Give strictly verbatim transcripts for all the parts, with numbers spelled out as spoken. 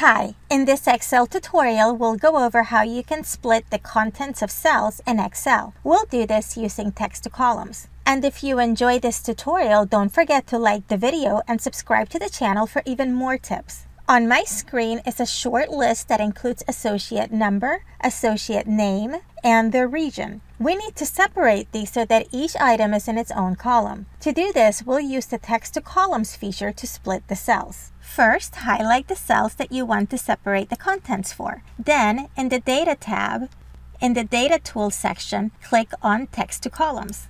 Hi, in this Excel tutorial, we'll go over how you can split the contents of cells in Excel. We'll do this using text to columns. And if you enjoy this tutorial, don't forget to like the video and subscribe to the channel for even more tips. On my screen is a short list that includes associate number, associate name, and their region. We need to separate these so that each item is in its own column. To do this, we'll use the text to columns feature to split the cells. First, highlight the cells that you want to separate the contents for. Then, in the Data tab, in the Data Tools section, click on Text to Columns.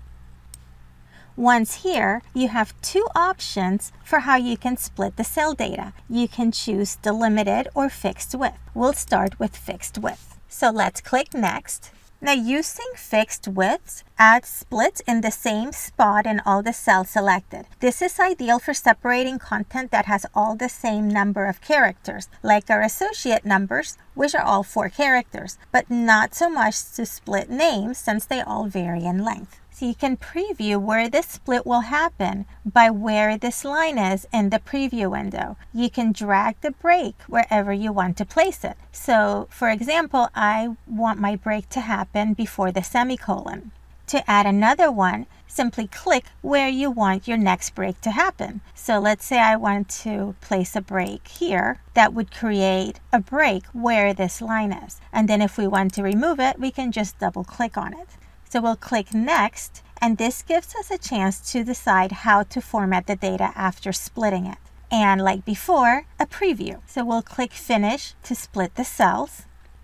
Once here, you have two options for how you can split the cell data. You can choose delimited or fixed width. We'll start with fixed width. So let's click Next. Now, using fixed widths adds splits in the same spot in all the cells selected. This is ideal for separating content that has all the same number of characters, like our associate numbers, which are all four characters, but not so much to split names since they all vary in length. So you can preview where this split will happen by where this line is in the preview window. You can drag the break wherever you want to place it. So, for example, I want my break to happen before the semicolon. To add another one, simply click where you want your next break to happen. So let's say I want to place a break here. That would create a break where this line is. And then if we want to remove it, we can just double click on it. So we'll click Next, and this gives us a chance to decide how to format the data after splitting it. And like before, a preview. So we'll click Finish to split the cells.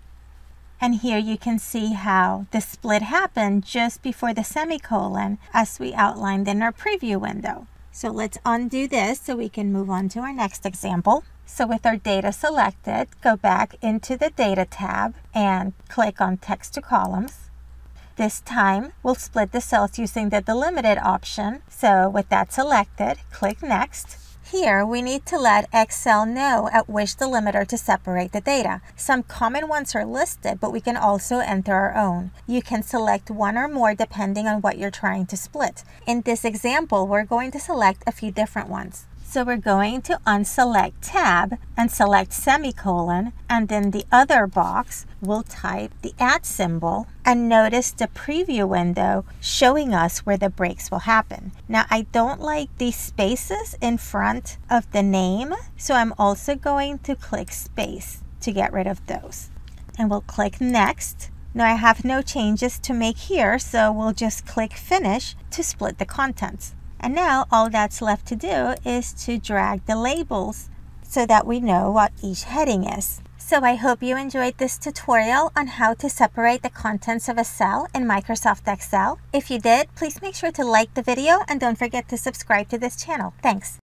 And here you can see how the split happened just before the semicolon as we outlined in our preview window. So let's undo this so we can move on to our next example. So with our data selected, go back into the Data tab and click on Text to Columns. This time, we'll split the cells using the delimited option. So with that selected, click Next. Here, we need to let Excel know at which delimiter to separate the data. Some common ones are listed, but we can also enter our own. You can select one or more depending on what you're trying to split. In this example, we're going to select a few different ones. So we're going to unselect tab and select semicolon, and then the other box we'll type the at symbol and notice the preview window showing us where the breaks will happen. Now, I don't like these spaces in front of the name, so I'm also going to click space to get rid of those. And we'll click Next. Now I have no changes to make here, so we'll just click Finish to split the contents. And now all that's left to do is to drag the labels so that we know what each heading is. So I hope you enjoyed this tutorial on how to separate the contents of a cell in Microsoft Excel. If you did, please make sure to like the video and don't forget to subscribe to this channel. Thanks.